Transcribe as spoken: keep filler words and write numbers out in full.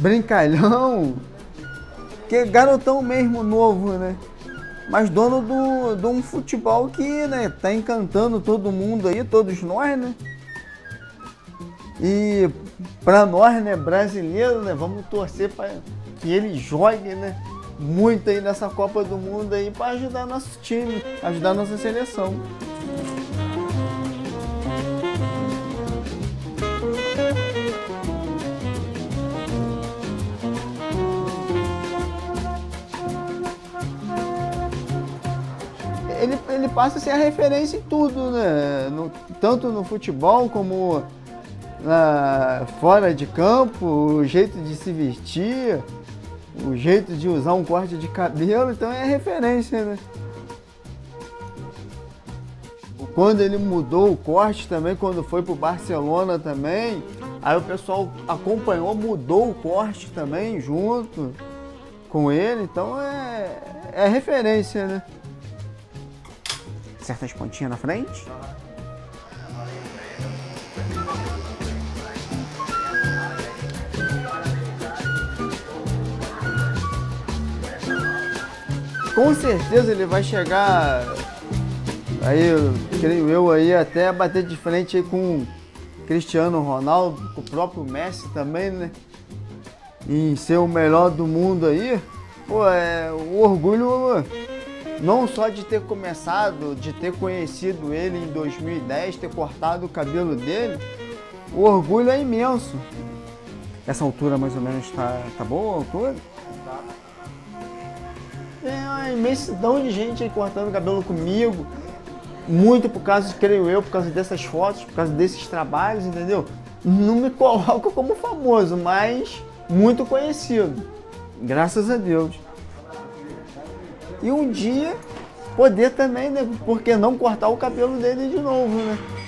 brincalhão, que garotão mesmo, novo, né? Mas dono do, de um futebol que, né, tá encantando todo mundo aí, todos nós, né? E para nós, né, brasileiros, né, vamos torcer para que ele jogue, né, muito aí nessa Copa do Mundo aí para ajudar nosso time, ajudar nossa seleção. Ele, ele passa a ser a referência em tudo, né? No, tanto no futebol como na, fora de campo, o jeito de se vestir, o jeito de usar um corte de cabelo, então é referência, né? Quando ele mudou o corte também, quando foi pro Barcelona também, aí o pessoal acompanhou, mudou o corte também junto com ele, então é, é referência, né? Acerta as pontinhas na frente. Com certeza ele vai chegar, aí, creio eu, aí, até bater de frente aí com Cristiano Ronaldo, com o próprio Messi também, né? Em ser o melhor do mundo aí. Pô, é o orgulho não só de ter começado, de ter conhecido ele em dois mil e dez, ter cortado o cabelo dele, o orgulho é imenso. Essa altura mais ou menos tá, tá boa a altura? É uma imensidão de gente aí cortando o cabelo comigo, muito por causa, creio eu, por causa dessas fotos, por causa desses trabalhos, entendeu? Não me coloco como famoso, mas muito conhecido, graças a Deus. E um dia poder também, né? Por que não cortar o cabelo dele de novo, né?